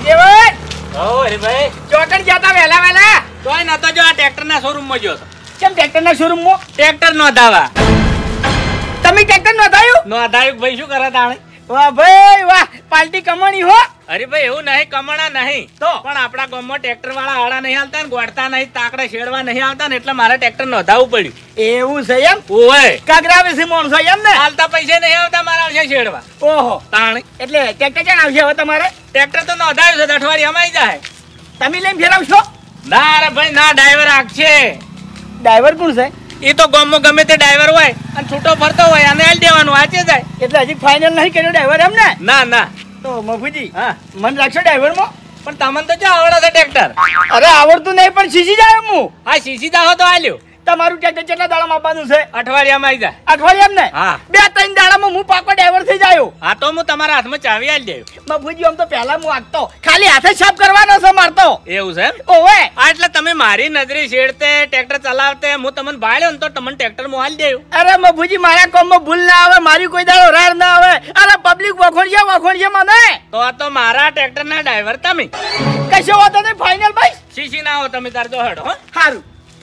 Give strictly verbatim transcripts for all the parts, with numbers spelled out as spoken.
દેવય ઓ અરે ભાઈ ચોકણ જતા વેલા વેલા તોય નતો જો આ ટ્રેક્ટર ના શોરૂમ માં ગયો કેમ ટ્રેક્ટર ના શોરૂમ માં ટ્રેક્ટર નો દાવા તમે ટ્રેક્ટર નોંધાયું નો આધાયું ભાઈ શું કરે તાણે વાહ ભાઈ વાહ પાર્ટી કમાણી હો અરે ભાઈ એવું નહીં કમણા નહીં તો પણ આપડા ગામમાં ટ્રેક્ટર વાળા આડા નહીં હાલતા ને ગોળતા નહીં તાકડા શેડવા નહીં આવતા ને એટલે મારે ટ્રેક્ટર નોંધાવવું પડ્યું એવું છે એમ ઓય કાગરા વિશે માણસો એમ ને હાલતા પૈસા નહીં આવતા મારા આવશે શેડવા ઓહો તાણે એટલે ટ્રેક્ટર ક્યાં આવશે હવે તમારે ટ્રેક્ટર તો નોંધાયું છે અઠવાડિયામાં આવી જાય તમે લઈને ફેરવશો ના અરે ભાઈ ના ડ્રાઈવર રાખશે ડ્રાઈવર કોણ છે એ તો ગામમાં ગમે તે ડ્રાઈવર હોય અને છૂટો ફરતો હોય આને આલી દેવાનું વાંચે જાય એટલે હજી ફાઇનલ નહીં કર્યો ડ્રાઈવર એમ ને ના ના તો મફુજી હા મન રાખશો ડ્રાઈવર માં પણ તમને તો જો આવડે છે ટ્રેક્ટર અરે આવડતું નહીં પણ શીશી જાય હું હા સીસી દાહો તો આલ્યો તમારું ટ્રેક્ટર કેટલા દાડામાં આપવાનું છે અઠવાડિયામાં આવી જાય અઠવાડિયામ ને હા બે ત્રણ દાડામાં હું પાકો ડ્રાઈવર થઈ જાયો હા તો હું તમારા હાથમાં ચાવી આલી દેવું મફુજી આમ તો પહેલા હું આગતો ખાલી હાથે સાફ કરવાનો છે મારતો એવું છે એમ ઓવે આ એટલે તમે મારી નજરે છેડતે ટ્રેક્ટર ચલાવતે હું તમને ભાળ્યો ને તો તમને ટ્રેક્ટર માં આલી દેવું અરે મફુજી મારા કામમાં ભૂલ ના આવે મારી કોઈ દાડો રાર ના આવે અરે પબ્લિક વખોડશે વખોડશે મને તો આ તો મારા ટ્રેક્ટર ના ડ્રાઈવર તમે કશો વાતો નહીં ફાઇનલ ભાઈ સીસી ના હો તમે તાર તો હેડો હો સારું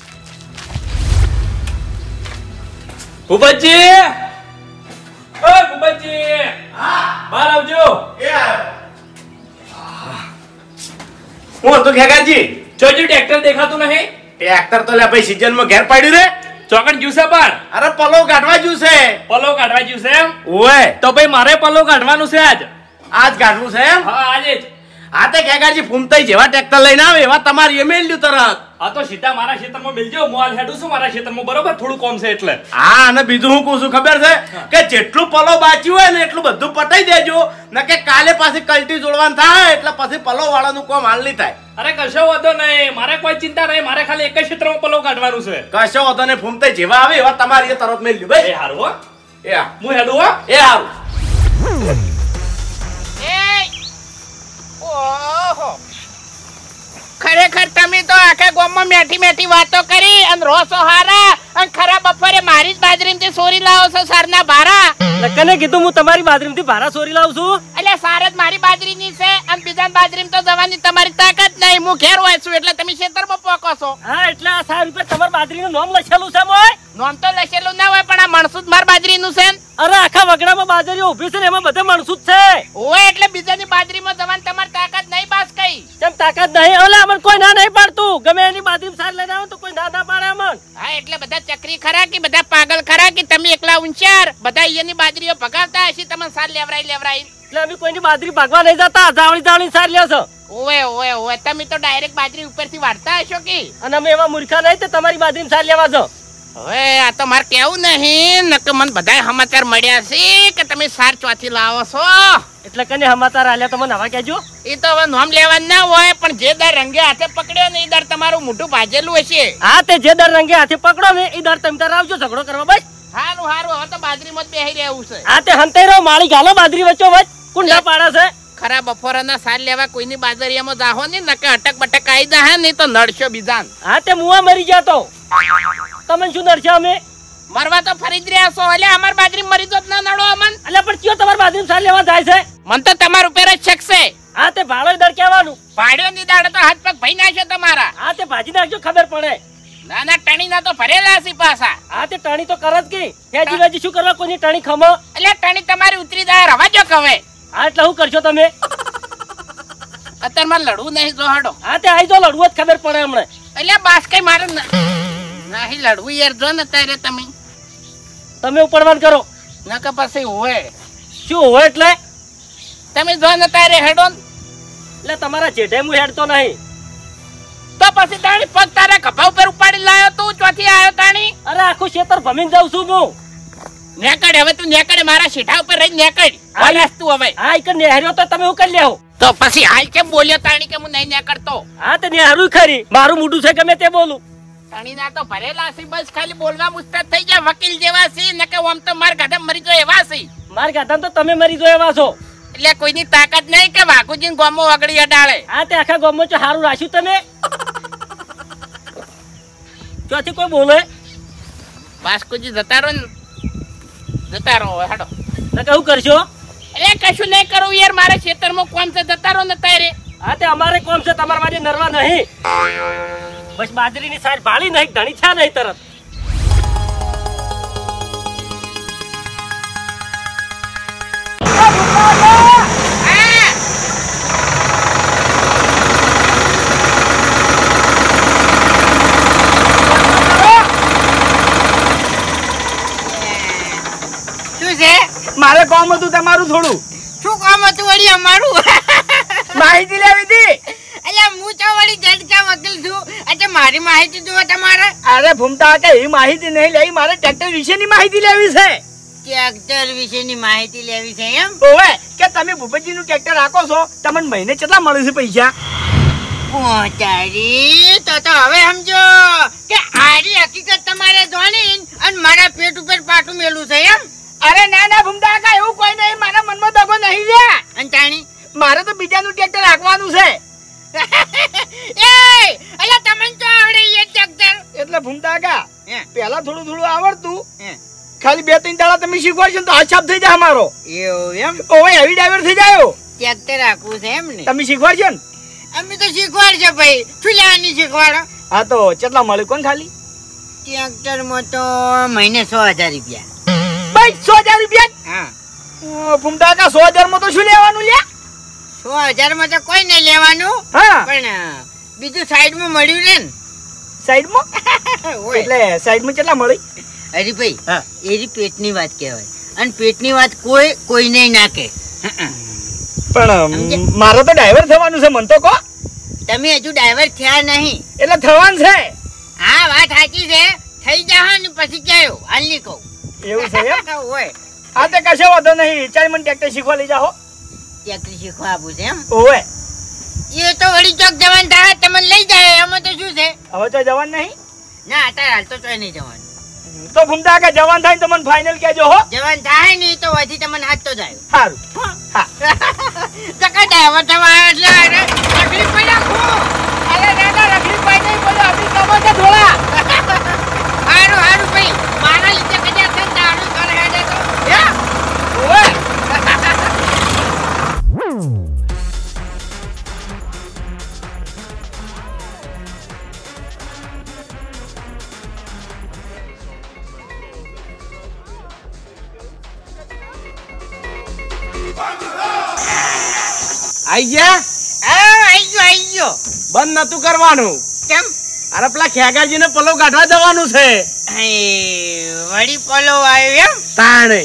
ભૂપતજી ઓ ભૂપતજી હા બહાર આવજો એ આયો હું તો ખેગાજી જોજો ટ્રેક્ટર દેખાતું નહીં ટ્રેક્ટર તો લે ભાઈ સીઝન માં ઘેર પાડ્યું રે ચોકન જ્યુસે પર અરે પલો કાઢવા જ્યું છે પલો કાઢવા જ્યુસે એમ ઓય તો ભાઈ મારે પલો કાઢવાનું છે આજ આજ કાઢવું છે એમ હા આજે જ આ તે ખેગાજી ફૂમતાઈ જેવા ટ્રેક્ટર લઈને આવે એવા તમારી એ મેલ્યું તરત આ તો સીધા મારા ખેતરમાં મિલજો મોલ હેડું છું મારા ખેતરમાં બરોબર થોડું કોમ છે એટલે હા અને બીજું હું કહું છું ખબર છે કે જેટલું પલો બાચ્યું હોય ને એટલું બધું પટાઈ દેજો ન કે કાલે પાછી કલટી જોડવાનું થાય એટલે પછી પલો વાળાનું કોમ હાલ નહીં થાય અરે કશો વાંધો નહીં મારે કોઈ ચિંતા નહીં મારે ખાલી એક જ ક્ષેત્રમાં પલો કાઢવાનું છે કશો વાંધો નહીં ફૂમતાઈ જેવા આવે એવા તમારી એ તરત મેલ્યું ભાઈ એ હારું હો એ હા હું હેડું હો એ હારું ઓહો ખરેખર તમે તો આખા ગામમાં મેઠી મેઠી વાતો કરી અને રોસો હારા અને ખરા બપોરે મારી જ બાજરીમાંથી સોરી લાવો છો સરના ભારા લકને કીધું હું તમારી બાજરીમાંથી ભારા સોરી લાવું છું એટલે સાર જ મારી બાજરીની છે અને બીજા બાજરીમાં તો જવાની તમારી તાકાત નહીં હું ઘેર હોય છું એટલે તમે ખેતરમાં પોકો છો હા એટલે આ સાર રૂપિયા તમારી બાજરીનું નામ લખેલું છે મોય નામ તો લખેલું ના હોય પણ આ મણસુદ માર બાજરીનું છે અરે આખા વગડામાં બાજરીઓ ઊભી છે ને એમાં બધે મણસુદ છે ઓય એટલે બીજાની બાજરીમાં જવાની તમારી તાકાત નહીં બાસ કઈ કેમ તાકાત નહીં ઓલા અમન કોઈ ના નહીં પાડતું ગમે એની બાજરીમાં સાર લઈને આવો તો કોઈ ના ના પાડે અમન હા એટલે બધા ચક્રી ખરા કે બધા પાગલ ખરા કે તમે એકલા ઊંચાર બધા અહીંયાની બાજરીઓ ભગાવતા હશે તમને સાર લેવરાઈ લેવરાઈ એટલે અમે કોઈની બાજરી ભાગવા નહીં જતા જાવણી જાવણી સાર લ્યો છો ઓય ઓય ઓય તમે તો ડાયરેક્ટ બાજરી ઉપરથી વાળતા હશો કે અને અમે એવા મૂર્ખા નહીં તો તમારી બાજરીમાં સાર લેવા છો હવે આ તો મારે કેવું નહીં નકે મને બધાય સમાચાર મળ્યા છે કે તમે સાર ચોથી લાવો છો એટલે કને સમાચાર આલ્યા તો મને હવા કહેજો એ તો હવે નામ લેવાનું ના હોય પણ જે દર રંગે હાથે પકડ્યો ને એ દર તમારું મોઢું ભાજેલું હશે હા તે જે દર રંગે હાથે પકડો ને એ દર તમે તાર આવજો ઝઘડો કરવા બસ હારું હારું હવે તો બાજરીમાં જ બેહી રહેવું છે હા તે હંતાઈ રહો માળી ગાલો બાજરી વચ્ચો વચ કોણ ના પાડે છે ખરા બપોરના સાર લેવા કોઈની બાજરીયામાં જાહો ને નકે અટક બટક આવી જાય ને તો નડશો બીજાન હા તે મુવા મરી ગયા તો તમે શું નડશે અમે મરવા તો ફરી જ રહ્યા છો એટલે અમાર બાજરી મરી તો ના નડો અમન એટલે પણ કયો તમારી બાજરી સાર લેવા જાય છે મન તો તમાર ઉપર જ શક છે હા તે ભાડો દર કહેવાનું પાડ્યો ની દાડે તો હાથ પગ ભઈ નાખ્યો તમારા હા તે ભાજી નાખજો ખબર પડે ના ના ટણી ના તો ભરેલા છે પાછા હા તે ટાણી તો કરત કે હેજી વેજી શું કરવા કોઈની ટાણી ખમો એટલે ટણી તમારી ઉતરી જાય રવાજો કવે હા એટલે શું કરશો તમે અત્યારે મારે લડવું નહીં જો હડો હા તે આઈ જો લડવું જ ખબર પડે હમણે એટલે બાસ કઈ મારે નહીં લડવું યાર જો ને તારે તમે તમે ઉપરવાન કરો ન કે પછી હોય શું હોય એટલે તમે જો ને તારે હેડો એટલે તમારા જેઠે હું હેડતો નહીં તો પછી તાણી પગ તારા ખભા ઉપર ઉપાડી લાયો તું ચોથી આવ્યો તાણી અરે આખું ખેતર ભમીને જાઉં છું હું નેકડ હવે તું નેકડ મારા શેઠા ઉપર રહી નેકડ હાલ તું હવે હા એક નેહર્યો તો તમે હું કરી લેવો તો પછી હાલ કેમ બોલ્યો તાણી કે હું નહીં નેકડતો હા તે નેહરું ખરી મારું મોઢું છે ગમે તે બોલું તાણી ના તો ભરેલા છે બસ ખાલી બોલવા મુસ્તદ થઈ જાય વકીલ જેવા છે ને કે ઓમ તો માર ગાધા મરી જો એવા છે માર ગાધા તો તમે મરી જો એવા છો એટલે કોઈની તાકાત નહીં કે વાઘુજી ગોમો વગડી અડાળે હા તે આખા ગામમાં જો હારું રાખ્યું તમે ચોથી કોઈ બોલે વાસ્કુજી જતા રહો ને જતા રહો હવે હાડો ને કહું કરશો એટલે કશું નહીં કરું યાર મારા ખેતરમાં કોમ છે જતા રહો ને તારે હા તે અમારે કોમ છે તમારા માટે નરવા નહીં. બસ બાજરીની સાઈડ ભાળી નહીં ધણી થયા નહીં તરત. મારે કામ હતું તમારું થોડું. શું કામ હતું વળી અમારું? માહિતી લેવી હતી. અલ્યા હું તો વળી જડકા વકીલ છું. એટલે મારી માહિતી જુઓ તમારે. અરે ભૂમતા કે એ માહિતી નહીં લેવી, મારે ટ્રેક્ટર વિશેની માહિતી લેવી છે. ટ્રેક્ટર વિશેની માહિતી લેવી છે એમ? ઓવે કે તમે ભૂપતજી નું ટ્રેક્ટર રાખો છો, તમને મહિને કેટલા મળે છે પૈસા? પહોંચાડી તો તો હવે સમજો કે આરી હકીકત તમારે જાણી અને મારા પેટ ઉપર પાટું મેલું છે એમ? અરે ના ના ભૂમતા કા એવું કોઈ નહીં, મારા મનમાં દગો નહીં લે. અંતાણી મારે તો બીજાનું ટ્રેક્ટર રાખવાનું છે. એ અલ્યા તમને તો આવડે એ ટ્રેક્ટર. એટલે ભૂમતા કા હે પહેલા થોડું થોડું આવડતું, હે ખાલી બે ત્રણ દાડા તમે શીખવાડશો તો હાથ સાફ થઈ જાય અમારો. એવું એમ? ઓવે હેવી ડ્રાઈવર થઈ જાય. ટ્રેક્ટર રાખવું છે એમ ને? તમે શીખવાડશો ને? અમે તો શીખવાડજો ભાઈ. શું લેવાની શીખવાડો? હા તો કેટલા મળે કોણ ખાલી? ટ્રેક્ટર માં તો મહિને સો હજાર રૂપિયા. ભાઈ સો હજાર રૂપિયા? હા. ભૂમતા કા સો હજાર માં તો શું લેવાનું લ્યા? સો હજાર માં તો કોઈ નહીં લેવાનું. હા પણ બીજું સાઈડ માં મળ્યું રે ને. સાઈડ માં ઓય. એટલે સાઈડ માં કેટલા મળી? અરે ભાઈ હા. એરી પેટની વાત કહેવાય અને પેટની વાત કોઈ કોઈ નહીં નાખે. પણ મારે તો ડ્રાઈવર થવાનું છે, મન તો કહો. તમે હજુ ડ્રાઈવર થયા નહીં. એટલે થવાનું છે. હા વાત સાચી છે. થઈ જાવ ને પછી કહેજો. હાલ ની કહું. એવું છે એમ? ઓય હા તે કશો વાંધો નહીં, ચાલ મને ટ્રેક્ટર શીખવા લઈ જાઓ. ટ્રેક્ટર શીખવા આપું છે એમ? ઓવે એ તો વળી ચોક જવાન થાય તમને લઈ જાય એમાં તો શું છે? હવે તો જવાન નહીં ના અત્યારે હાલ તો ચોય નહીં જવાનું. તો ભૂમતા કે જવાન થાય તો મને ફાઇનલ કહેજો હો. જવાન થાય નહીં તો વધી તમને હાથ તો જાય. સારું. હા ચકા ડ્રાઈવર થવા એટલે અરે રખડી પડ્યા ખો. અરે દાદા રખડી પાઈ નહીં બોલો, અભી કમો છે થોડા. હારું હારું ભાઈ મારા લીધે કદાચ છે તારું ઘર હેડે તો હે ઓવે આઈ ગયા? હા આઈ ગયો આઈ ગયો. બંધ નતું કરવાનું. કેમ? અરે પેલા ખેગાજી ને પલો કાઢવા જવાનું છે. એ વળી પલો આવ્યો એમ? તાણે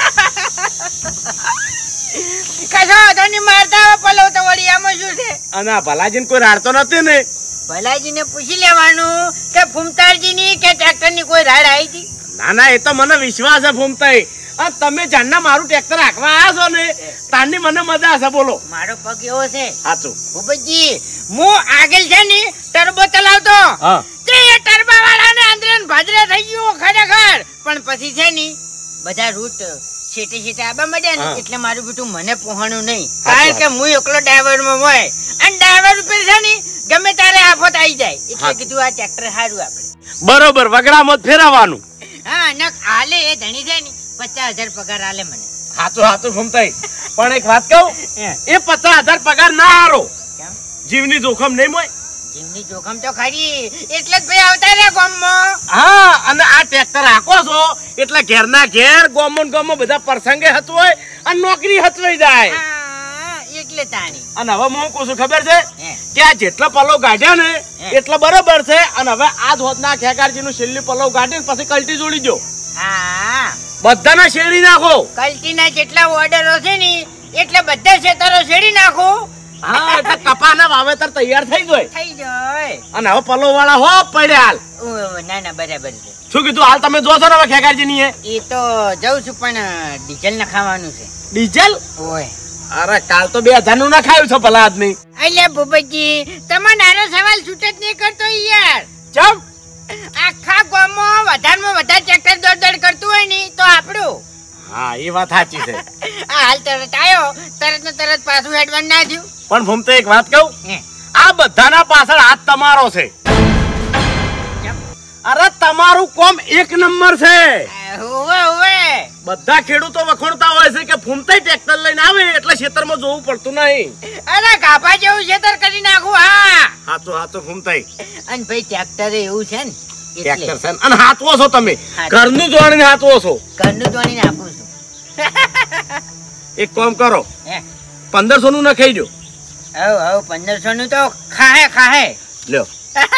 કશો તો ની મારતા આવે પલો તો વળી આમાં શું છે? અને આ ભલાજીને કોઈ રાડતો નથી ને? ભલાજીને પૂછી લેવાનું કે ફૂમતારજીની કે ટ્રેક્ટરની કોઈ રાડ આવી હતી? ના ના એ તો મને વિશ્વાસ છે ફૂમતાઈ. આ તમે જાણના મારું ટ્રેક્ટર રાખવા આવ્યા છો ને તારની મને મજા હશે. બોલો. મારો પગ એવો છે સાચું ભૂપતજી, હું આગળ છે ને ટર્બો ચલાવતો હા તે ટર્બા વાળાને આંધ્રે ને ભાદરે થઈ ગયો ખરેખર. પણ પછી છે ને બધા રૂટ છેટે છેટે આબા મળ્યા ને એટલે મારું બેટું મને પહોંચવાનું નહીં, કારણ કે હું એકલો ડ્રાઈવર માં હોય અને ડ્રાઈવર ઉપર છે ને ગમે ત્યારે આફત આવી જાય. એટલે કીધું આ ટ્રેક્ટર સારું આપણે. બરોબર વગડામાં ફેરવવાનું. હા નક હાલે એ ધણી છે ને પચાસ હજાર પગાર હાલે મને. હાચું હાચું ફૂમતાઈ. પણ એક વાત કહું, એ પચાસ હજાર પગાર ના હારો. કેમ? જીવની જોખમ નહીં મોય. જીવની જોખમ તો ખરી એટલે જ ભાઈ આવતા રે ગામમાં. હા અને આ ટ્રેક્ટર હાકો છો એટલે ઘેરના ઘેર ગોમો ને ગોમો બધા પ્રસંગે હતું હોય અને નોકરી હચવાઈ જાય. હા એટલે તાણી. અને હવે હું કહું છું ખબર છે હે. કે આ જેટલા પલો ગાઢ્યા ને એટલા બરોબર છે. અને હવે આ ધોતના ખેગારજી નું છેલ્લી પલો ગાઢી પછી કલટી જોડી દો. હા બધાના શેરડી નાખો. કલ્ટીના જેટલા ઓર્ડરો છે ને એટલે બધા ખેતરો શેડી નાખો. હા એટલે કપાના વાવેતર તૈયાર થઈ જાય. થઈ જાય. અને હવે પલો વાળા હો પડ્યા હાલ. ઓ, ના ના બરાબર છે. શું કીધું હાલ તમે જોશો ને હવે ખેગારજી ની એ તો જઉં છું પણ ડીઝલ નખાવાનું છે. ડીઝલ? ઓય અરે કાલ તો બે હજાર નું નખાયું છે ભલા આદમી. અલ્યા ભૂપતજી તમે નાનો સવાલ છૂટ જ નહીં કરતો યાર. ચમ આખા ગામમાં વધારમાં વધારે ટ્રેક્ટર દોડ દોડ કરતું હોય ને તો આપણું. હા એ વાત સાચી છે. આ હાલ તરત આવ્યો તરત ને તરત પાછું હેડવાનું ના થયું. પણ ભૂમતે એક વાત કહું, હે. આ બધાના પાછળ હાથ તમારો છે. કેમ? અરે તમારું કોમ એક નંબર છે. હોવે હોવે બધા ખેડૂતો વખોડતા હોય છે કે ફૂમતાઈ ટ્રેક્ટર લઈને આવે એટલે ખેતરમાં જોવું પડતું નહીં. અરે કાપા જેવું ખેતર કરી નાખું. હા હા તો હા તો ફૂમતાઈ અને ભાઈ ટ્રેક્ટર એવું છે ને ટ્રેક્ટર છે અને હાથવો છો તમે ઘરનું જોડીને હાથવો છો. ઘરનું જોડીને આપું છું. એક કામ કરો હે પંદરસો નું નખાઈ દો. હવ હવ પંદરસો નું તો ખાહે ખાહે લ્યો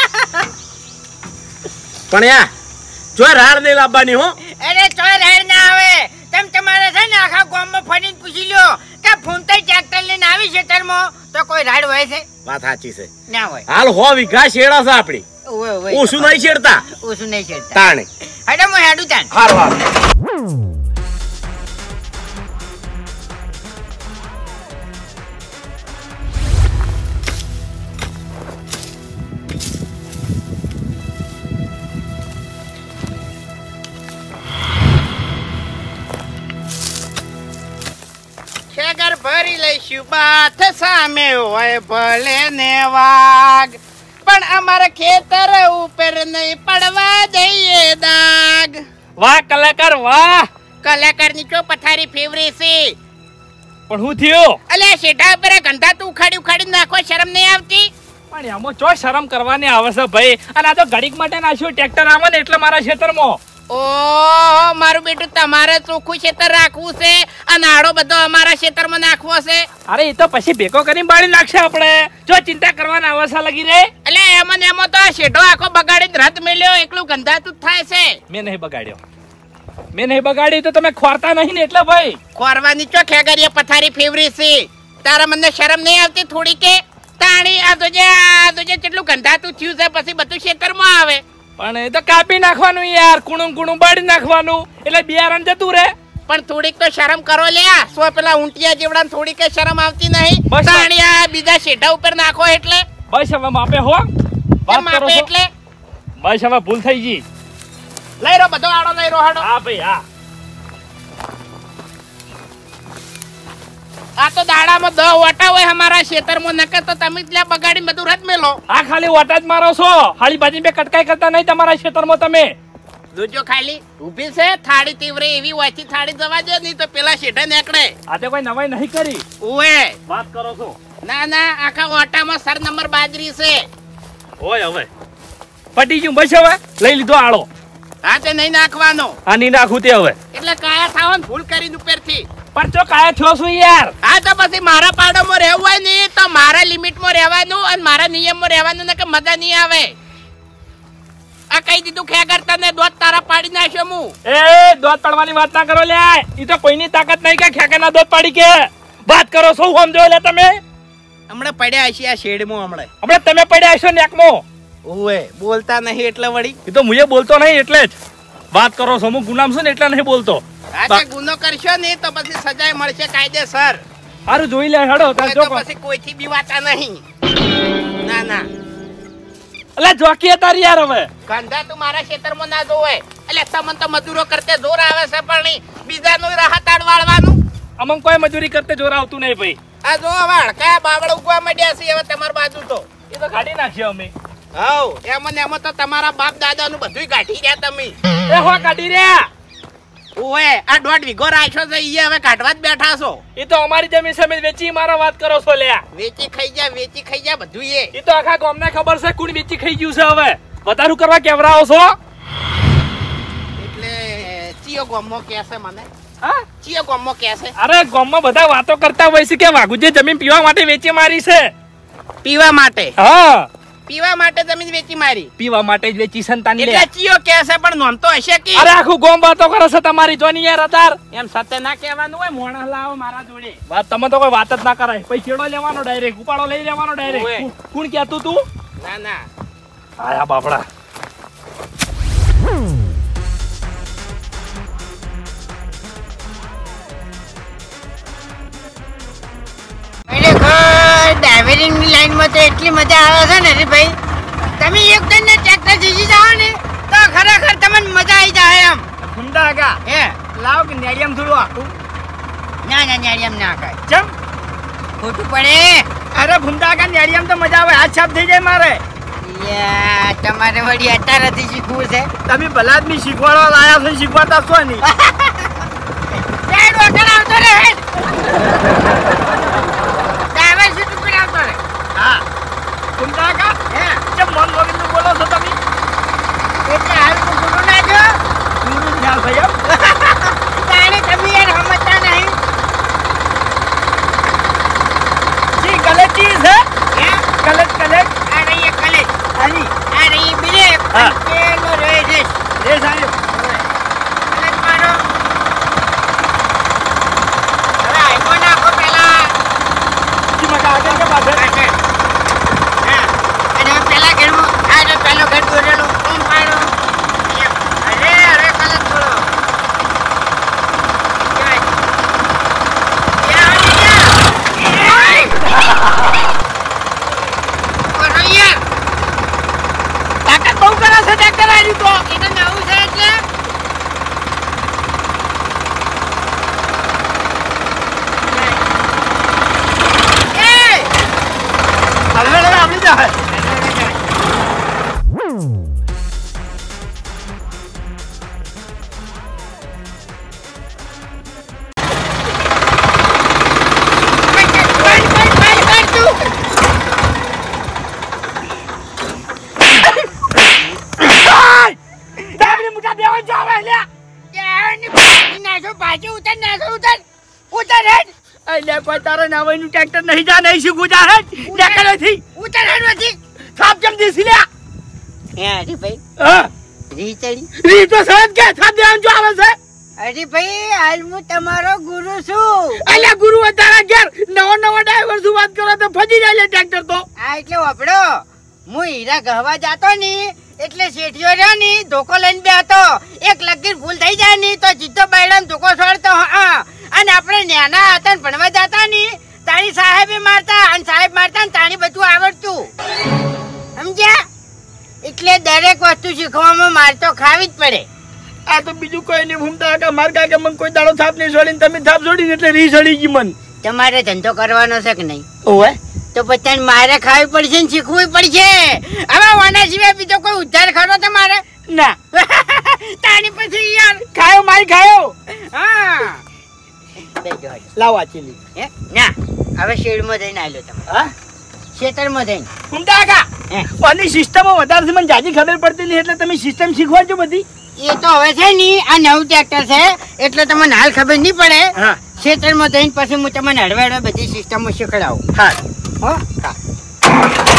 પણ યા જો રાડ નહીં લાવવાની હો. અરે ચોય રેડ ના આવે. તમ તમારે છે ને આખા ગામમાં ફરીને પૂછી લ્યો કે ફૂમતાઈ ટ્રેક્ટર લઈને આવી ખેતરમાં તો કોઈ રાડ હોય છે? વાત સાચી છે. ના હોય. હાલ હો વીઘા શેડા છે આપડી. ઓય ઓય ઓછું નહીં શેડતા. ઓછું નહીં છેડતા. તાણે હેડો હું હેડું તાન. હાર વાર ખેગર ભરી લઈશું બાથ સામે હોય ભલે ને વાગ પણ અમારા ખેતર ઉપર નહીં પડવા દઈએ દાગ. વાહ કલાકાર વાહ. કલાકાર ની ચો પથારી ફેવરી છે. પણ હું થયો અલે શેઠા ઉપર ગંધા તું ઉખાડી ઉખાડી નાખો શરમ નહીં આવતી? પણ એમાં ચો શરમ કરવાની આવે છે ભાઈ. અને આ તો ઘડીક માટે નાખ્યું ટ્રેક્ટર આવે ને એટલે મારા ખેતરમાં. ઓ મારું બેટું તમારે ચોખ્ખું ખેતર રાખવું છે અને આડો બધો અમારા ખેતરમાં નાખવો છે. અરે એ તો પછી ભેગો કરીને બાળી નાખશે આપણે. જો ચિંતા કરવાના આવસા લગી રે. એટલે એમાં ને એમાં તો આ શેઠો આખો બગાડી રથ મેલ્યો એકલું ગંધાતું જ થાય છે. મેં નહીં બગાડ્યો. મેં નહીં બગાડી તો તમે ખોરતા નહીં ને એટલે ભાઈ. ખોરવાની ચો ખેગરીએ પથારી ફેવરી છે. તારા મને શરમ નહીં આવતી થોડી કે? તાણી આ તો જે આ તો જે કેટલું ગંધાતું થયું છે પછી બધું ખેતરમાં આવે. પણ એ તો કાપી નાખવાનું યાર. કુણું કુણું બાળી નાખવાનું એટલે બિયારણ જતું રે. પણ થોડીક તો શરમ કરો લ્યા. સો પેલા ઊંટિયા જેવડા થોડીક શરમ આવતી નહીં? બસ. તાણી આ બીજા શેઠા ઉપર નાખો એટલે બસ હવે માપે હો. વાત એમ કરો આપે છો. એટલે બસ હવે ભૂલ થઈ ગઈ. લઈ રહ્યો બધો આડો લઈ રહ્યો હાડો. હા ભાઈ હા. આ તો દાડામાં દહ ઓટા હોય અમારા ખેતરમાં નકર તો તમે જ લ્યા બગાડી બધું રદ મેલો. આ ખાલી ઓટા જ મારો છો. હાલી બાજી બે કટકાઈ કરતા નહીં તમારા ખેતરમાં તમે. જોજો ખાલી ઊભી છે થાળી તીવ્રે એવી વાંચી થાળી જવા દે નહીં તો પેલા શેઠે નીકળે. આજે કોઈ નવાઈ નહીં કરી. ઓએ વાત કરો છો. ના ના આખા ઓટામાં સર નંબર બાજરી છે. ઓય હવે પટી ગયું. બસ હવે લઈ લીધો આળો. હા તે નહીં નાખવાનો. આ ની નાખું તે હવે. એટલે કાયા થાવન ભૂલ કરીને ઉપરથી. પણ ચો કાયા થયો છું યાર. હા તો પછી મારા પાડોમાં રહેવું હોય ને તો મારા લિમિટમાં રહેવાનું અને મારા નિયમમાં રહેવાનું ને કે મજા નહીં આવે. આ કહી દીધું ખેગર તને દોત તારા પાડી નાખ્યો હું. એ દોત પાડવાની વાત ના કરો લે. ઈ તો કોઈની તાકાત નહીં કે ખેકે ના દોત પાડી કે. વાત કરો છો સમજો લે તમે. હમણે પડ્યા હશે આ શેડમાં હમણે. હમણે તમે પડ્યા હશો નેકમાં. ઓએ બોલતા નહીં એટલે વળી. ઈ તો મુજે બોલતો નહીં એટલે જ વાત કરો છો. હું ગુનામ છું ને એટલે નહીં બોલતો. આજે ગુનો કરશો ને તો પછી સજાય મળશે કાયદેસર. સારું જોઈ લે હેડો. તાર તો જો પછી કોઈથી બીવાતા નહીં. ના ના અલે જોકી તારી યાર હવે. ગંધા તું મારા ખેતરમાં ના જોવે. એટલે તમને તો મજૂરો કરતે જોર આવે છે પણ બીજાનું રાહત આડવાળવાનું. અમન કોઈ મજૂરી કરતે જોર આવતું નહીં ભાઈ. આ જો વાળ કયા બાવળ ઉગવા માંડ્યા છે હવે તમાર બાજુ તો. એ તો કાઢી નાખ્યો અમે. હાઉ એમાં ને એમાં તો તમારા બાપ દાદાનું બધુંય કાઢી રહ્યા તમે. એ હો કાઢી રહ્યા. ઓએ આ દોઢ વીઘો રાખ્યો છે ઈ હવે કાઢવા જ બેઠા છો. એ તો અમારી જમીન સામે વેચી મારા વાત કરો છો લ્યા. વેચી ખાઈ જા વેચી ખાઈ જા બધું એ. એ તો આખા ગામને ખબર છે કોણ વેચી ખાઈ ગયું છે હવે. વધારું કરવા કેવરાઓ છો. એટલે ચિયો ગોમો કે છે મને? હા ચિયો ગોમો કે છે? અરે ગામમાં બધા વાતો કરતા હોય છે કે વાઘુજે જમીન પીવા માટે વેચી મારી છે. પીવા માટે? હા પીવા માટે જમીન વેચી મારી. પીવા માટે જ વેચી સંતાન એટલે ચિયો કે છે પણ નોમ તો હશે કે? અરે આખું ગામ વાતો કરે છે તમારી જોની યાર અતાર. એમ સત્ય ના કહેવાનું હોય મોણા લાવો મારા જોડે. વાત તમે તો કોઈ વાત જ ના કરાય. પછી છેડો લેવાનો ડાયરેક્ટ ઉપાડો લઈ લેવાનો ડાયરેક્ટ. કોણ કહેતું તું? ના ના આયા બાપડા. ડ્રાઇવરિંગની લાઈનમાં તો એટલી મજા આવે છે ને રે ભાઈ. તમે એક દિન ટ્રેક્ટર શીખી જાઓ ને તો ખરેખર તમને મજા આવી જાય એમ. ફુંડા આગા હે લાવ કે નેડિયમ થોડું આખું. ના ના નેડિયમ ના કાય. ચમ ખોટું પડે. અરે ફુંડા આગા નેડિયમ તો મજા આવે. હાથ છાપ થઈ જાય મારે. યા તમારે વળી અત્યારથી શીખવું છે. તમે ભલા આદમી શીખવાડવા લાયા છો શીખવાડતા છો નહીં. રે હેડ ડ્રાઈવર સીટ ઉપર આવતો રે હા કુંતા કા હે કેમ મન વગરનું બોલો છો તમે એટલે હાલ તો ગુરુ ના જો ગુરુ ખ્યાલ ભાઈ તાણે તમે યાર સમજતા નહીં જી ગલત ચીજ હે હે ગલત ગલત આ રહી એક કલેજ આની આ રહી બ્રેક હા. પેલો રહે રેસ રે સાહેબ કલેજ મારો હવે આઈકો નાખો પેલા જી મકા આગળ કે પાછળ પાછળ. હા અને હવે પેલા ઘેરમાં આ જો પેલો ઘર દોરેલો ઓમ પાડો એમ. અરે અરે કલેજ થોડો જય. યા, યા. ઓરો યાર. તાકાત બહુ કરે છે ટ્રેક્ટર આર્યું તો એને નવું છે એટલે એ હલવે હલવે આપણી જાય દાબની મુઠા દેવા જાવે લ્યા એટલે કોઈ તારે નવાઈનું ટ્રેક્ટર નહીં જા નહીં શીખું જા હે ટ્રેક્ટરથી થાપ કેમ દેસી લ્યા હા રી તો સહજ કે થાપ દેવાનું જો આવે છે તમારો ગુરુ છું અલ્યા ગુરુ તારા ઘેર નવો નવો ડ્રાઈવર શું વાત કરો તો ફજી જાય લે ટ્રેક્ટર તો આ એટલે વાપડો હું હીરા ગહવા જાતો ની એટલે શેઠિયો રહ્યો ની ધોકો લઈને બે હતો એક લગીર ભૂલ થઈ જાય ની તો જીતો બાયડામ ધોકો છોડતો હા અને આપણે નાના હતા ને ભણવા જતા ની તારી સાહેબે મારતા અને સાહેબ મારતા ને તારી બધું આવડતું સમજ્યા એટલે દરેક વસ્તુ શીખવામાં માર તો ખાવી જ પડે આ તો બીજું કોઈ નહીં ભૂમતા કે માર કાકે મન કોઈ દાડો થાપ નહીં છોડીને તમે થાપ છોડીને એટલે રી સડી ગઈ મન તમારે ધંધો કરવાનો છે કે નહીં ઓવે તો પછી મારે ખાવી પડશે ને શીખવું પડશે હવે વાના સિવાય બીજો કોઈ ઉદ્ધાર ખરો તમારે ના તારી પછી યાર ખાયો મારી ખાયો હા બેજો હટ. લાવ આ ચીલી હે ના હવે શેડમાં જઈને આલ્યો તમે હા ખેતરમાં જઈને ભૂમતા કા હે આની સિસ્ટમો વધારે છે મને જાજી ખબર પડતી નહીં એટલે તમે સિસ્ટમ શીખવાડજો બધી એ તો હવે છે ની આ નવું ટ્રેક્ટર છે એટલે તમને હાલ ખબર નહીં પડે હા ખેતરમાં જઈને પછી હું તમને હળવાડવા બધી સિસ્ટમો શીખડાવું હા હો હા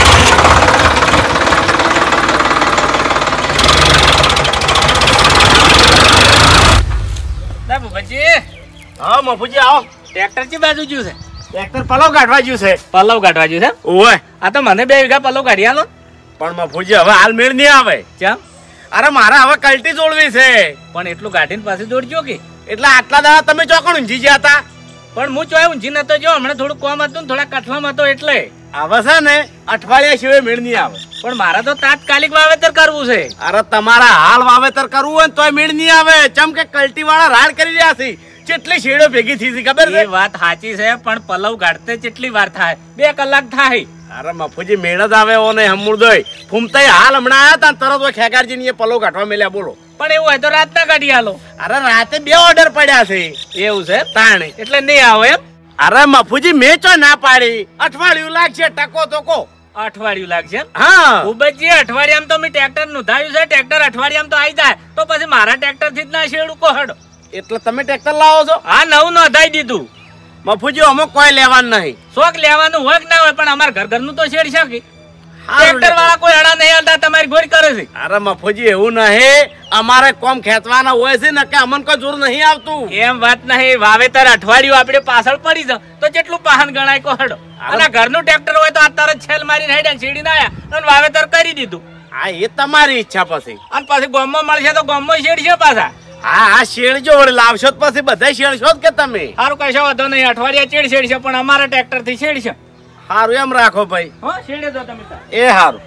ના ભૂપતજી હા મફુજી આવો ટ્રેક્ટર ચી બાજુ જ્યું છે ટ્રેક્ટર પલવ કાઢવા જ્યું છે પલ્લવ કાઢવા જ્યું છે ઓય આ તો મને બે વીઘા પલ્લવ કાઢી આલો પણ મફુજી હવે હાલ મેળ નહીં આવે ચમ અરે મારે હવે કલ્ટી જોડવી છે પણ એટલું કાઢીને પાછું દોડજો કે એટલે આટલા દાડા તમે ચોકણ ઊંઘી ગયા હતા પણ હું ચોય ઊંઘી નતો જો હમણાં થોડું કોમ હતું ને થોડા કઠલામાં હતો એટલે હવે છે ને અઠવાડિયા સિવાય મેળ નહીં આવે પણ મારે તો તાત્કાલિક વાવેતર કરવું છે અરે તમારા હાલ વાવેતર કરવું હોય ને તોય મેળ નહીં આવે ચમ કે કલ્ટી વાળા રાડ કરી રહ્યા છે કેટલી શેડો ભેગી થઈ છે ખબર છે એ વાત સાચી છે પણ પલ્લવ કાઢતે કેટલી વાર થાય બે કલાક થાય અરે મફુજી મેળ જ આવે એવો નહીં હમુરદોય ફૂમતાઈ હાલ હમણાં આયા તા તરત હોય ખેગારજી ની પલો કાઢવા મેલ્યા બોલો પણ એવું હોય તો રાતના કાઢી આલો અરે રાતે બે ઓર્ડર પડ્યા છે એવું છે તાણે એટલે નહીં આવો એમ અરે મફુજી મેં ચો ના પાડી અઠવાડિયું લાગશે ટકો તો કો અઠવાડિયું લાગશે એમ? હા ભૂપતજી અઠવાડિયામાં તો મેં ટ્રેક્ટર નોંધાયું છે ટ્રેક્ટર અઠવાડિયામાં તો આવી જાય તો પછી મારા ટ્રેક્ટર થી જ ના શેડું કોહડ એટલે તમે ટ્રેક્ટર લાવો છો હા નવું નોંધાઈ દીધું મફુજી અમુક કોઈ લેવાનું નહીં શોખ લેવાનું હોય કે ના હોય પણ અમારા ઘર ઘરનું તો શેડ છે કે હારું ટ્રેક્ટર વાળા કોઈ અડા નહીં હાલતા તમારી ગોળ કરે છે અરે મફુજી એવું નહીં અમારે કોમ ખેંચવાના હોય છે ને કે અમને કોઈ જોર નહીં આવતું એમ વાત નહીં વાવેતર અઠવાડિયું આપણે પાછળ પડી જાવ તો જેટલું પાહન ગણાય કોહડો અને ઘરનું ટ્રેક્ટર હોય તો અત્યારે છેલ મારીને હેડ્યા સીડી ના આયા અને વાવેતર કરી દીધું હા એ તમારી ઈચ્છા પછી અને પછી ગામમાં મળશે તો ગામમાં શેડ છે પાછા હા હા શેડજો વળી લાવશો તો પછી બધા શેડશો જ કે તમે સારું કશો વાંધો નહીં અઠવાડિયા ચેડ શેડ છે પણ અમારા ટ્રેક્ટર થી શેડ છે સારું એમ રાખો ભાઈ હો શેડે તો તમે તાર. એ સારું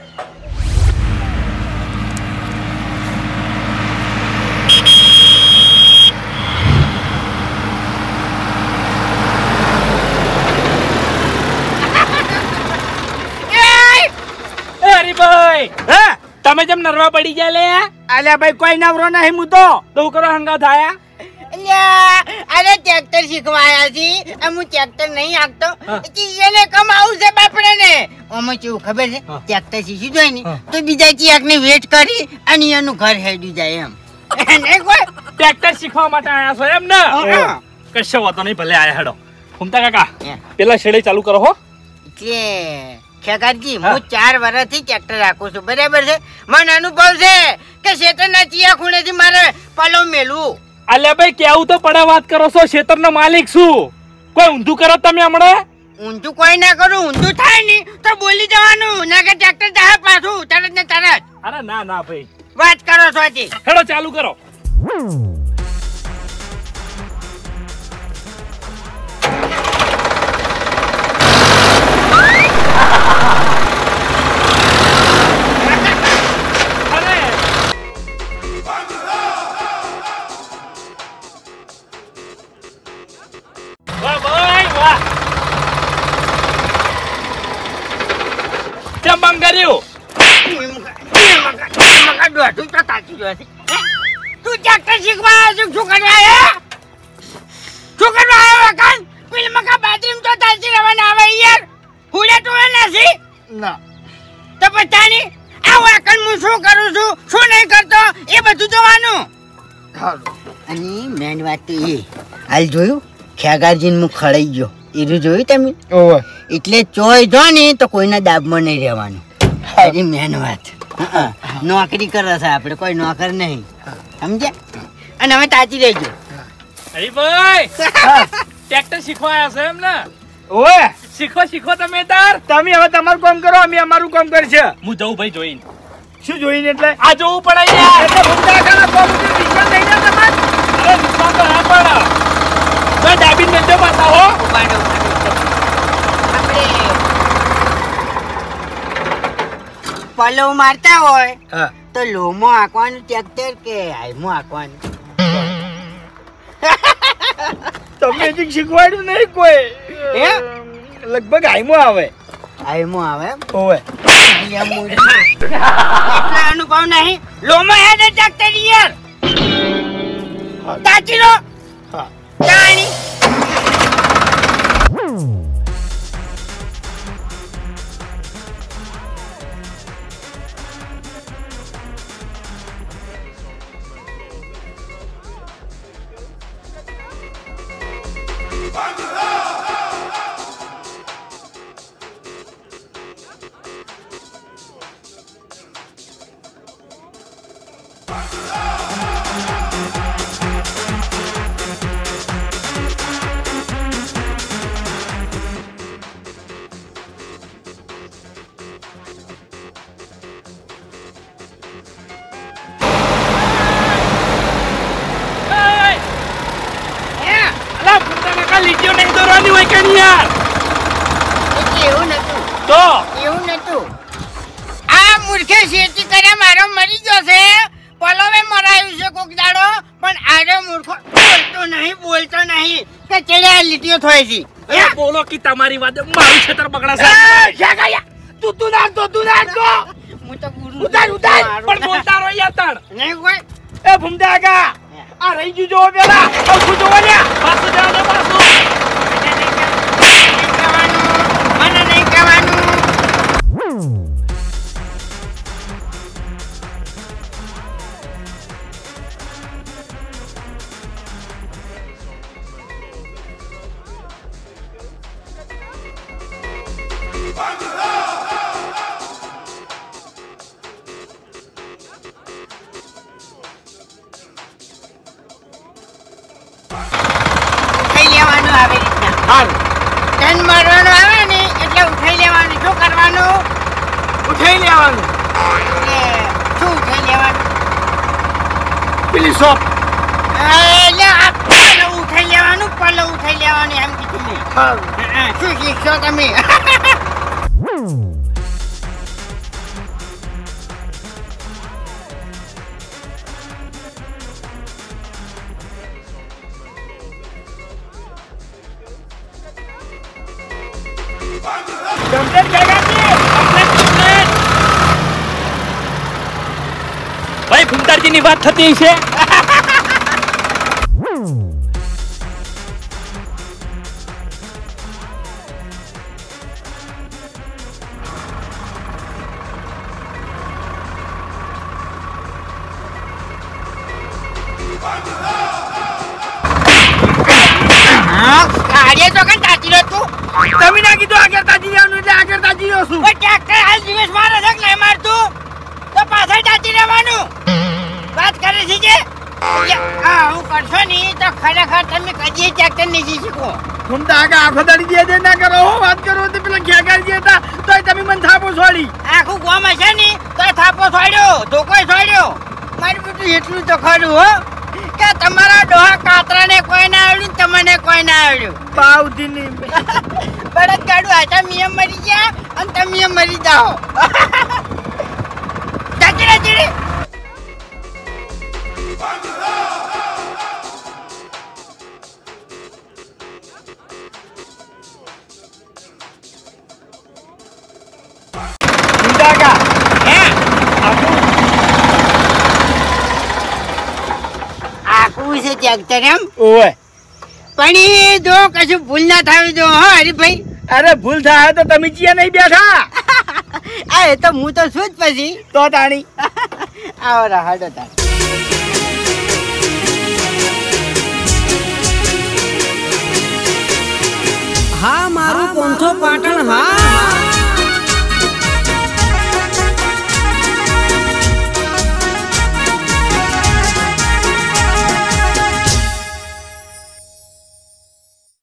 એ હરીભાઈ હે તમે જેમ નરવા પડી ગયા લે આલ્યા ભાઈ કોઈ નવરો નહીં હું તો તો કરો હંગા થાયા અરે ટ્રેક્ટર શીખવાયા છે હું ટ્રેક્ટર નહીં હાંકતો એને કમાવું છે બાપડે ને આમાં કેવું ખબર છે ટ્રેક્ટર શીખી જાય ને તો બીજા ચિયાક ને વેટ કરી અને એનું ઘર હેડી જાય એમ નહીં કોઈ ટ્રેક્ટર શીખવા માટે આયા છો એમ ને કશો વાતો નહીં ભલે આયા હેડો ફૂમતા કાકા પેલા શેડે ચાલુ કરો હો કે ખેગારજી હું ચાર વર્ષથી ટ્રેક્ટર રાખું છું બરાબર છે મને અનુભવ છે કે શેતરના ચિયા ખૂણેથી મારે પલો મેલું અલ્યા ભાઈ કેવું તો પડે વાત કરો છો ક્ષેત્રનો માલિક છું કોઈ ઊંધું કરો તમે હમણાં ઊંધું કોઈ ના કરું ઊંધું થાય ને તો બોલી જવાનું ના કે ટ્રેક્ટર જાય પાછું તરત ને તરત અરે ના ના ભાઈ વાત કરો છો હજી હેડો ચાલુ કરો તું ટ્રેક્ટર શીખવા શું કરવા શું કરવા કાન પેલી મકા બાથરૂમ તો તાજી રહેવાના આવે યાર હુડે તો નથી ના તો પતાની આ વાકન હું શું કરું છું શું નહીં કરતો એ બધું જોવાનું અને મેન વાત તો એ હાલ જોયું ખેગારજીને હું ખડાઈ ગયો એરું જોયું તમે એટલે ચોય જો ને તો કોઈના દાબમાં નહીં રહેવાનું અરે મેન વાત નોકરી કરે છે આપણે કોઈ નોકર નહીં સમજ્યા અને હવે તાજી રહેજો અરે ભાઈ ટ્રેક્ટર શીખવા આવ્યા છો એમ ને ઓએ શીખો શીખો તમે તાર તમે હવે તમારું કામ કરો અમે અમારું કામ કરશે હું જઉં ભાઈ જોઈને શું જોઈને એટલે આ જોવું પડે યાર એટલે ભૂમતા કાકા કોમ ઉપર વિશ્વાસ નહીં ના તમાર અરે વિશ્વાસ તો ના પડે તો ડાબી મેજો પાછા હો ઉપાડો આપણે પલો મારતા હોય તો લોમો આંકવાનું ટ્રેક્ટર કે હાઈમો આંકવાનું તમે હજી શીખવાડ્યું નહીં કોઈ હે લગભગ હાઈમો આવે હાઈમો આવે ઓવે એટલા અનુભવ નહીં લોમો હે ને ટ્રેક્ટર યાર તાચી લો હા જાણી લીટીઓ નહીં દોરવાની હોય કે નહીં યાર એવું નતું તો એવું નતું આ મૂર્ખે શેતી કર્યા મારો મરી ગયો છે પલોવે મરાયું છે કોક દાડો પણ આરે મૂર્ખો બોલતો નહીં બોલતો નહીં કે ચડે લીટીઓ થોય છે એ બોલો કે તમારી વાત મારું ક્ષેત્ર બગડાશે શાગાયા તું તું નાખ દો તું નાખ દો હું તો ગુરુ ઉતાર ઉતાર પણ બોલતા રહો યાર તાણ નહીં કોઈ એ ભૂમતા કાકા આ રહી ગયું જો પેલા આખું જોવા લ્યા પાછું જાવ ને પાછું મને નહીં કહેવાનું ધન મરવાનું આવે ને એટલે ઉઠાઈ લેવાનું શું કરવાનું ઉઠાઈ લેવાનું શું ઉઠાઈ લેવાનું પેલી શોપ એટલે આ પલો ઉઠાઈ લેવાનું પલો ઉઠાઈ લેવાનું એમ કીધું મેં શું શીખશો તમે ભાઈ ફૂમતાજી ની વાત થતી છે હા કાઢે તો કઈ તાજી રહ્યો તું તમે ના કીધું આગળ તાજી રહેવાનું એટલે આગળ તાજી રહ્યો છું. ઓય ટ્રેક્ટર હાલ દિવસ મારે છે કે નહીં મારતું તો પાછળ તાજી રહેવાનું વાત કરે છે જે હા હું કરશો નહીં તો ખરેખર તમે કદી ટ્રેક્ટર નહીં શીખો. तुम तो आगे आंखों दाड़ी दिए दे ना करो हो बात करो तो पेला क्या कर दिया था तो તમે મન થાપો છોડી આખું ગામ હશે ને તો થાપો છોડ્યો ધોકો છોડ્યો મારું બેટું એટલું તો ખરું હો કે તમારા ડોહા કાતરાને કોઈ ના આવડ્યું તમને કોઈ ના આવડ્યું પાવતી ની બળદ ગાડું આટા મિયમ મરી ગયા અને તમે મરી જાઓ ચાચી ચાચી છે ટ્રેક્ટર એમ ઓય પણ એ જો કશું ભૂલ ના થાવી જો હો હરીભાઈ અરે ભૂલ થાય તો તમે ચિયા નહીં બેઠા આ એ તો હું તો છું જ પછી તો તાણી આવો રાહડો તાર હા મારું પોંથો પાટણ હા